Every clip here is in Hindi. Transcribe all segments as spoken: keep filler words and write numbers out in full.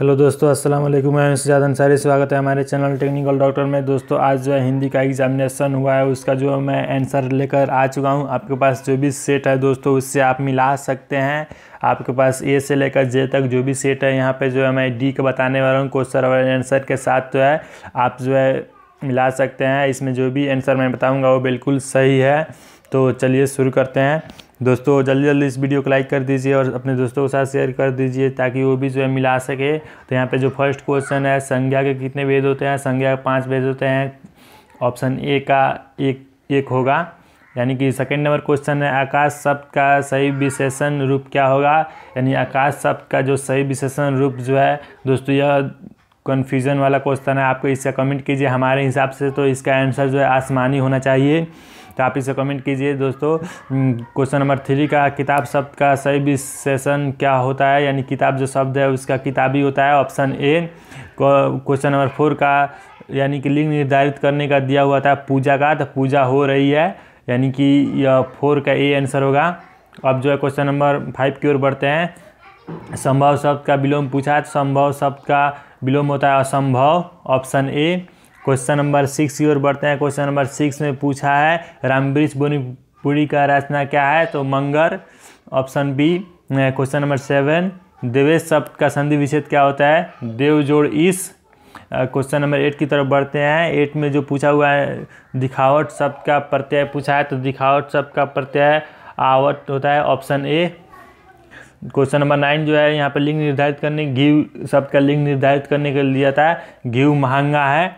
हेलो दोस्तों, अस्सलाम वालेकुम। मैं सिजाद अंसारी, स्वागत है हमारे चैनल टेक्निकल डॉक्टर में। दोस्तों आज जो है हिंदी का एग्जामिनेशन हुआ है, उसका जो मैं आंसर लेकर आ चुका हूं। आपके पास जो भी सेट है दोस्तों, उससे आप मिला सकते हैं। आपके पास ए से लेकर जे तक जो भी सेट है, यहाँ पे जो है मैं डी का बताने वाला हूँ क्वेश्चन और आंसर के साथ, जो है आप जो है मिला सकते हैं। इसमें जो भी आंसर मैं बताऊँगा वो बिल्कुल सही है। तो चलिए शुरू करते हैं। दोस्तों जल्दी जल्दी इस वीडियो को लाइक कर दीजिए और अपने दोस्तों के साथ शेयर कर दीजिए ताकि वो भी जो है मिला सके। तो यहाँ पे जो फर्स्ट क्वेश्चन है, संज्ञा के कितने भेद होते हैं? संज्ञा के पांच भेद होते हैं। ऑप्शन ए का एक एक होगा। यानी कि सेकंड नंबर क्वेश्चन है, आकाश शब्द का सही विशेषण रूप क्या होगा? यानी आकाश शब्द का जो सही विशेषण रूप जो है दोस्तों, यह कन्फ्यूज़न वाला क्वेश्चन है। आपको इससे कमेंट कीजिए। हमारे हिसाब से तो इसका आंसर जो है आसमानी होना चाहिए, तो आप इसे कमेंट कीजिए। दोस्तों क्वेश्चन नंबर थ्री का, किताब शब्द का सही विशेषण क्या होता है? यानी किताब जो शब्द है उसका किताबी होता है, option A. Question number four का, यानी कि लिंग निर्धारित करने का दिया हुआ था पूजा का, तो पूजा हो रही है, यानी कि यह फोर का ए आंसर होगा। अब जो है क्वेश्चन नंबर फाइव की ओर बढ़ते हैं। संभव शब्द का विलोम पूछा है, तो संभव शब्द का विलोम होता है असंभव, option A. Question number six की ओर बढ़ते हैं। क्वेश्चन नंबर सिक्स में पूछा है, रामवृक्ष बोनीपुरी का रचना क्या है? तो मंगर, option B. Question number seven, देवेश शब्द का संधि विच्छेद क्या होता है? देव जोड़ ईश। क्वेश्चन नंबर एट की तरफ बढ़ते हैं। एट में जो पूछा हुआ है, दिखावट शब्द का प्रत्यय पूछा है, तो दिखावट शब्द का प्रत्यय आवट होता है, option A. Question number nine जो है, यहाँ पर लिंग निर्धारित करने, घी शब्द का लिंग निर्धारित करने के लिए दिया था, घी महंगा है,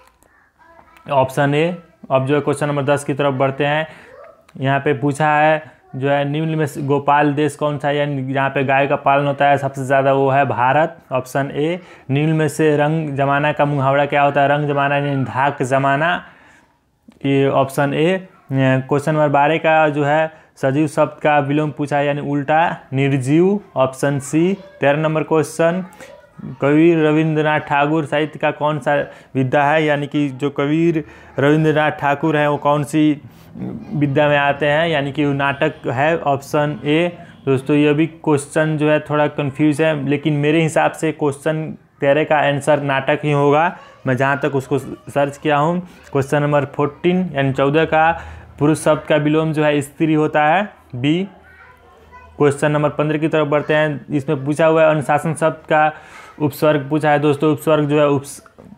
ऑप्शन ए। अब जो है क्वेश्चन नंबर दस की तरफ बढ़ते हैं। यहाँ पे पूछा है जो है, निम्न में गोपाल देश कौन सा है? यानी यहाँ पे गाय का पालन होता है सबसे ज़्यादा, वो है भारत, ऑप्शन ए। निम्न में से रंग जमाना का मुहावरा क्या होता है? रंग जमाना यानी धाक जमाना, ये ऑप्शन ए। क्वेश्चन नंबर बारह का जो है, सजीव शब्द का विलोम पूछा है, यानी उल्टा निर्जीव, ऑप्शन सी। तेरह नंबर क्वेश्चन, कवि रविंद्रनाथ ठाकुर साहित्य का कौन सा विद्या है? यानी कि जो कवि रविंद्रनाथ ठाकुर हैं वो कौन सी विद्या में आते हैं? यानी कि नाटक है, ऑप्शन ए। दोस्तों यह भी क्वेश्चन जो है थोड़ा कंफ्यूज है, लेकिन मेरे हिसाब से क्वेश्चन तेरह का आंसर नाटक ही होगा, मैं जहाँ तक उसको सर्च किया हूँ। क्वेश्चन नंबर फोर्टीन यानी चौदह का, पुरुष शब्द का विलोम जो है स्त्री होता है, बी। क्वेश्चन नंबर पंद्रह की तरफ बढ़ते हैं। इसमें पूछा हुआ है, अनुशासन शब्द का उपसर्ग पूछा है। दोस्तों उपसर्ग जो है उप्स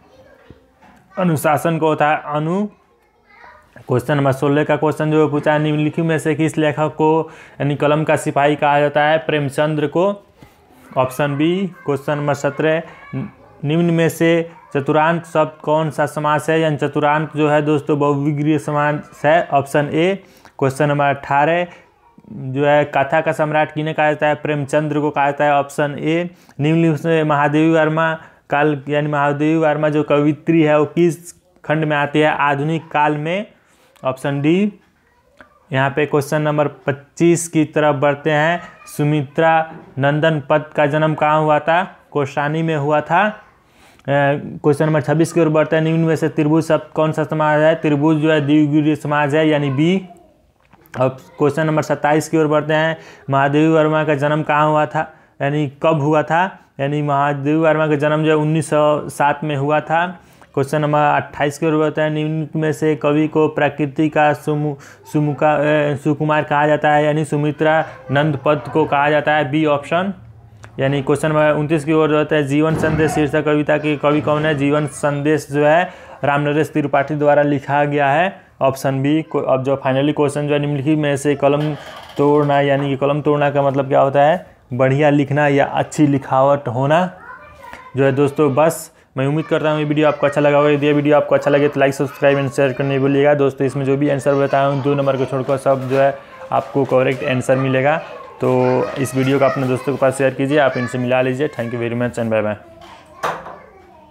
अनुशासन को होता है अनु। क्वेश्चन नंबर सोलह का क्वेश्चन जो पूछा है, निम्नलिखित में से किस लेखक को यानी कलम का सिपाही कहा जाता है? प्रेमचंद्र को, ऑप्शन बी। क्वेश्चन नंबर सत्रह, निम्न में से चतुरांत शब्द कौन सा समास है? यानी चतुरांत जो है दोस्तों बहुविग्रीय समास है, ऑप्शन ए। क्वेश्चन नंबर अठारह, जो है कथा का सम्राट किन्हें कहा जाता है? प्रेमचंद्र को कहा जाता है, ऑप्शन ए। निम्नलिखित से महादेवी वर्मा काल, यानी महादेवी वर्मा जो कवित्री है वो किस खंड में आती है? आधुनिक काल में, ऑप्शन डी। यहाँ पे क्वेश्चन नंबर पच्चीस की तरफ बढ़ते हैं। सुमित्रा नंदन पद का जन्म कहाँ हुआ था? कौशानी में हुआ था। क्वेश्चन नंबर छब्बीस की ओर बढ़ते हैं। निम्न में से त्रिभुज शब्द कौन सा समाज है? त्रिभुज जो है द्विगुणीय समाज है, यानी बी। अब क्वेश्चन नंबर सत्ताईस की ओर बढ़ते हैं। महादेवी वर्मा का जन्म कहाँ हुआ था? यानी कब हुआ था? यानी महादेवी वर्मा का जन्म जो है उन्नीस सौ सात में हुआ था। क्वेश्चन नंबर अट्ठाईस की ओर बढ़ते हैं। निम्न में से कवि को प्रकृति का सुमु सुमुका सुकुमार कहा जाता है? यानी सुमित्रा नंद पद को कहा जाता है, बी ऑप्शन। यानी क्वेश्चन नंबर उनतीस की ओर जाता है। जीवन संदेश शीर्षक कविता के कवि कौन है? जीवन संदेश जो है रामनरेश त्रिपाठी द्वारा लिखा गया है, ऑप्शन बी। अब जो फाइनली क्वेश्चन जो है, निम्नलिखित में से कलम तोड़ना, यानी कि कलम तोड़ना का मतलब क्या होता है? बढ़िया लिखना या अच्छी लिखावट होना, जो है दोस्तों। बस मैं उम्मीद करता हूँ ये वीडियो आपको अच्छा लगा होगा। यदि ये वीडियो आपको अच्छा लगे तो लाइक सब्सक्राइब एंड शेयर करने भूलिएगा। दोस्तों इसमें जो भी आंसर बताया हूँ, दो नंबर को छोड़कर सब जो है आपको करेक्ट आंसर मिलेगा। तो इस वीडियो को अपने दोस्तों के पास शेयर कीजिए, आप इनसे मिला लीजिए। Thank you very much and bye bye.